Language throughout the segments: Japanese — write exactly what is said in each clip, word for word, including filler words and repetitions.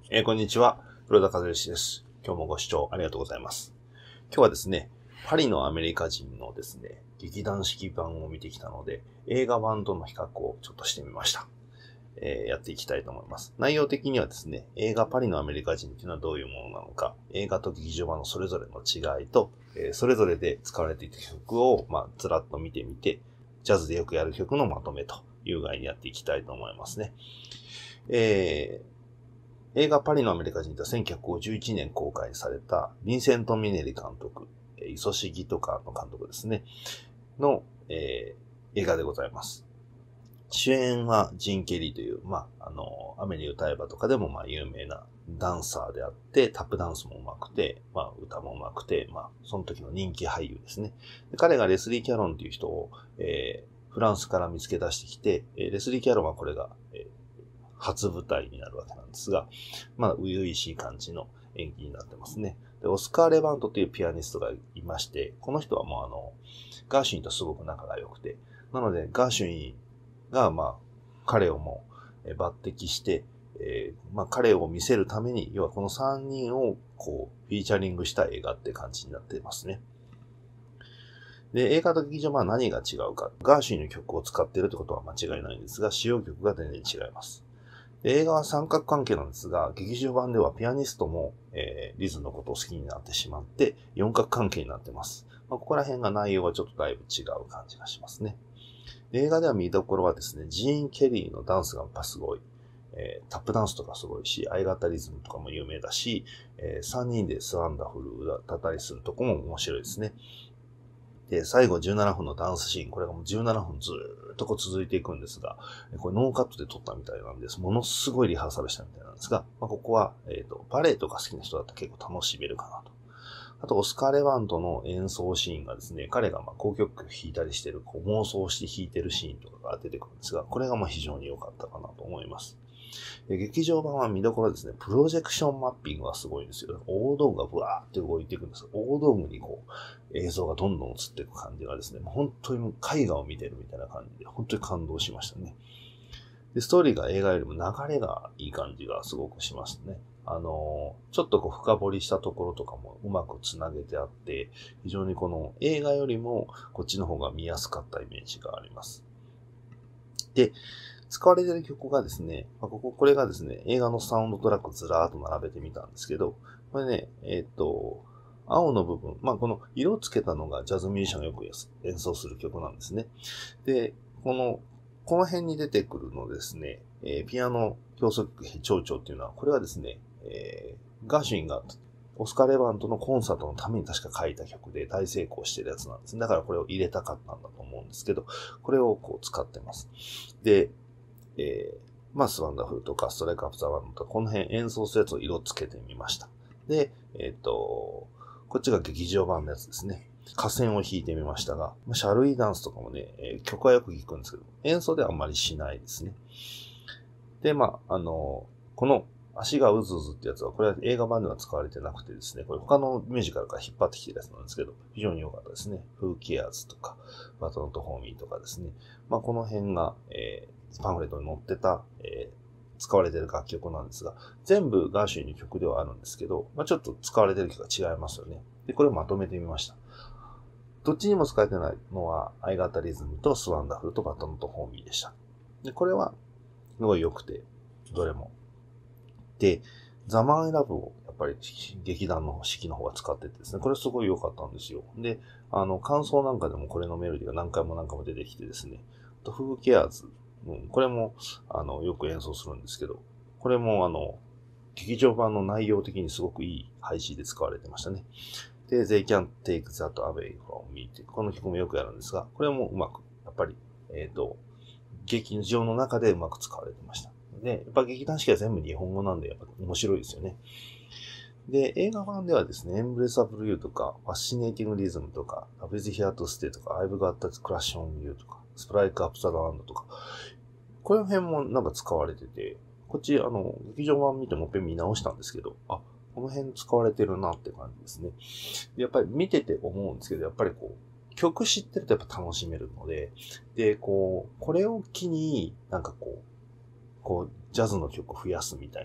えー、こんにちは。黒田和義です。今日もご視聴ありがとうございます。今日はですね、パリのアメリカ人のですね、劇団四季版を見てきたので、映画版との比較をちょっとしてみました。えー、やっていきたいと思います。内容的にはですね、映画パリのアメリカ人というのはどういうものなのか、映画と劇場版のそれぞれの違いと、えー、それぞれで使われていた曲を、まあ、ずらっと見てみて、ジャズでよくやる曲のまとめという具合にやっていきたいと思いますね。えー映画パリのアメリカ人とはせんきゅうひゃくごじゅういちねん公開されたヴィンセント・ミネリ監督、イソシギとかの監督ですね、の、えー、映画でございます。主演はジン・ケリーという、まあ、あの、アメリ歌えばとかでもまあ有名なダンサーであって、タップダンスも上手くて、まあ歌も上手くて、まあその時の人気俳優ですね。で彼がレスリー・キャロンという人を、えー、フランスから見つけ出してきて、レスリー・キャロンはこれが、えー初舞台になるわけなんですが、まあ、初々しい感じの演技になってますね。で、オスカー・レバントというピアニストがいまして、この人はもうあの、ガーシュインとすごく仲が良くて、なので、ガーシュインが、まあ、彼をもう抜擢して、えー、まあ、彼を見せるために、要はこのさんにんを、こう、フィーチャリングした映画って感じになっていますね。で、映画と劇場版は何が違うか。ガーシュインの曲を使っているってことは間違いないんですが、使用曲が全然違います。映画は三角関係なんですが、劇場版ではピアニストも、えー、リズのことを好きになってしまって、四角関係になってます。まあ、ここら辺が内容がちょっとだいぶ違う感じがしますね。映画では見どころはですね、ジーン・ケリーのダンスがやっぱすごい、えー、タップダンスとかすごいし、相型リズムとかも有名だし、えー、さんにんでスワンダフル歌ったりするとこも面白いですね。で、最後じゅうななふんのダンスシーン、これがもうじゅうななふんずーっとこう続いていくんですが、これノーカットで撮ったみたいなんです。ものすごいリハーサルしたみたいなんですが、まあ、ここは、えっと、バレエとか好きな人だったら結構楽しめるかなと。あと、オスカー・レバントの演奏シーンがですね、彼がまあ交響曲弾いたりしてる、こう妄想して弾いてるシーンとかが出てくるんですが、これがまあ非常に良かったかなと思います。劇場版は見どころですね、プロジェクションマッピングがすごいんですよ。大道具がブワーって動いていくんです。大道具にこう、映像がどんどん映っていく感じがですね、本当に絵画を見てるみたいな感じで、本当に感動しましたね。で、ストーリーが映画よりも流れがいい感じがすごくしますね。あのー、ちょっとこう深掘りしたところとかもうまくつなげてあって、非常にこの映画よりもこっちの方が見やすかったイメージがあります。で、使われている曲がですね、まあ、ここ、これがですね、映画のサウンドトラックずらーっと並べてみたんですけど、これね、えっと、青の部分、まあ、この色をつけたのがジャズミュージシャンがよく演奏する曲なんですね。で、この、この辺に出てくるのですね、えー、ピアノ競争曲長調っていうのは、これはですね、えー、ガーシュインがオスカー・レバントのコンサートのために確か書いた曲で大成功してるやつなんですね。だからこれを入れたかったんだと思うんですけど、これをこう使ってます。で、えー、まあ、スワンダフルとかストライクアップザワンとか、この辺演奏するやつを色つけてみました。で、えっと、こっちが劇場版のやつですね。歌線を弾いてみましたが、シャルイダンスとかもね、えー、曲はよく聴くんですけど、演奏ではあんまりしないですね。で、まあ、あの、この足がうずうずってやつは、これは映画版では使われてなくてですね、これ他のミュージカルから引っ張ってきてるやつなんですけど、非常に良かったですね。Who Cares とか、バトンとホーミーとかですね。まあ、この辺が、えー、パンフレットに載ってた、えー、使われている楽曲なんですが、全部ガーシュインの曲ではあるんですけど、まあ、ちょっと使われている曲が違いますよね。で、これをまとめてみました。どっちにも使えてないのは、相型リズムとスワンダフルとバトンとホーミーでした。で、これは、すごい良くて、どれも。で、ザ・マン・ラブをやっぱり劇団の式の方が使っててですね、これすごい良かったんですよ。で、あの、感想なんかでもこれのメロディーが何回も何回も出てきてですね、あと、Who Cares、うん、これも、あの、よく演奏するんですけど、これもあの、劇場版の内容的にすごくいい配置で使われてましたね。で、They Can't Take That Away From Me ってこの曲もよくやるんですが、これもうまく、やっぱり、えっと、劇場の中でうまく使われてました。で、やっぱ劇団四季は全部日本語なんで、やっぱ面白いですよね。で、映画版ではですね、Embrace of You とか、Fascinating Rhythm とか、Love is Here to Stay とか、I've Got a Crush on You とか、Strike Up the Land とか、この辺もなんか使われてて、こっち、あの、劇場版見てもっぺん見直したんですけど、あ、この辺使われてるなって感じですね。でやっぱり見てて思うんですけど、やっぱりこう、曲知ってるとやっぱ楽しめるので、で、こう、これを機に、なんかこう、こう、ジャズの曲を増やすみたいな。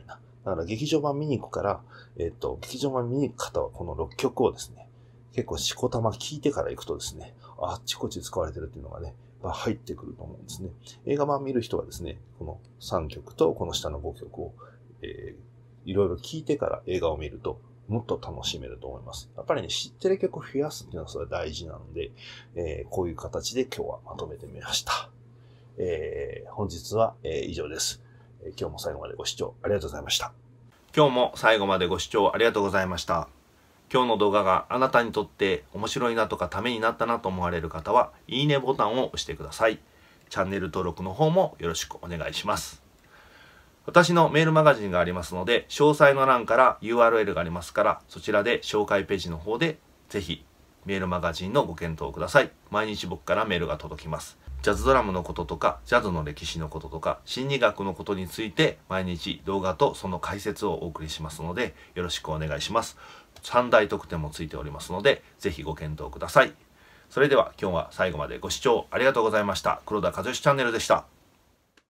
だから劇場版見に行くから、えっと、劇場版見に行く方はこのろっきょくをですね、結構しこたま聞いてから行くとですね、あっちこっち使われてるっていうのがね、入ってくると思うんですね。映画版見る人はですね、このさんきょくとこの下のごきょくを、えー、いろいろ聞いてから映画を見ると、もっと楽しめると思います。やっぱりね、知ってる曲を増やすっていうのはそれは大事なので、えー、こういう形で今日はまとめてみました。えー、本日は、えー、以上です、えー。今日も最後までご視聴ありがとうございました。 今日も最後までご視聴ありがとうございました。今日の動画があなたにとって面白いなとかためになったなと思われる方は、いいねボタンを押してください。チャンネル登録の方もよろしくお願いします。私のメールマガジンがありますので、詳細の欄から ユーアールエル がありますから、そちらで紹介ページの方でぜひメールマガジンのご検討ください。毎日僕からメールが届きます。ジャズドラムのこととか、ジャズの歴史のこととか、心理学のことについて毎日動画とその解説をお送りしますので、よろしくお願いします。さん大特典もついておりますので、ぜひご検討ください。それでは今日は最後までご視聴ありがとうございました。黒田和義チャンネルでした。